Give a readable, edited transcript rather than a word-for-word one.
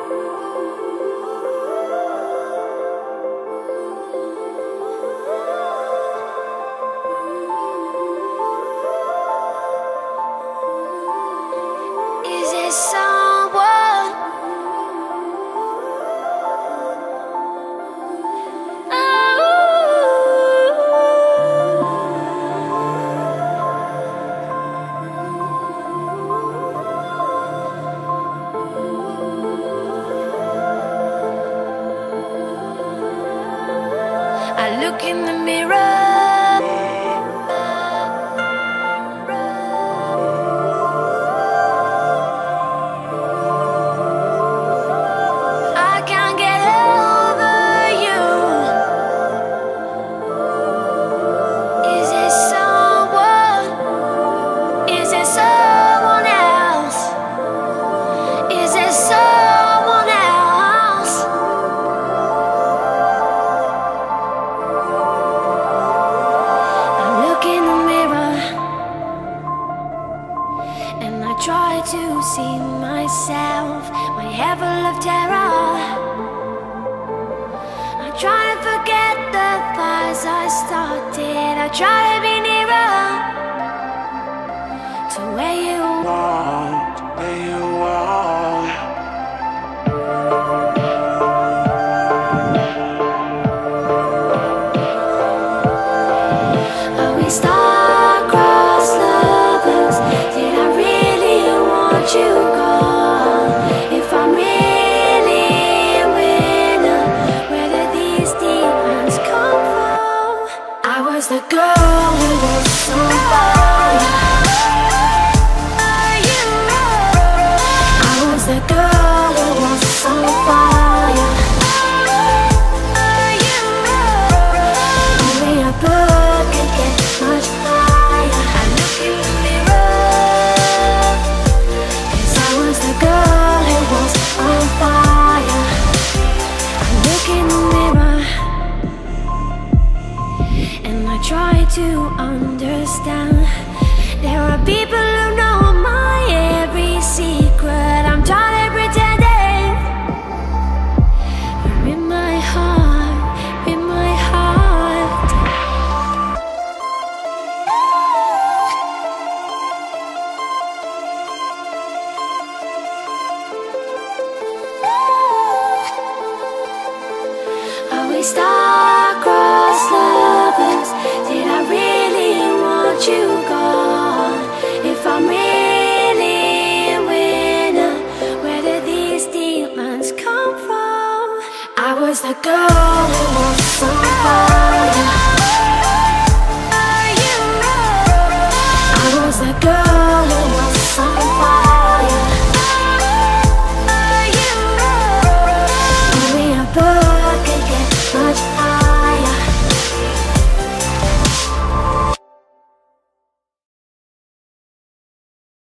I look in the mirror. I can't get over you. Is it someone? Is it someone else? Is it someone else? I look in the mirror and I try to see myself, my heaven of terror. I try to forget the fires I started. I try to be nearer to where you are, to where you are. Are we star-crossed lovers? Did I really want you gone? If I'm really a winner, where did these demons come from? I was the girl who was on fire. I was the girl who was on fire. Only a bird can get much higher. I look in the mirror, 'cause I was the girl who was on fire. I look in the mirror and I try to understand. There are people who know my every secret. I'm tired of pretending. But in my heart, are we star-crossed lovers? Did I really want you gone? If I'm really a winner, where did these demons come from? I was the girl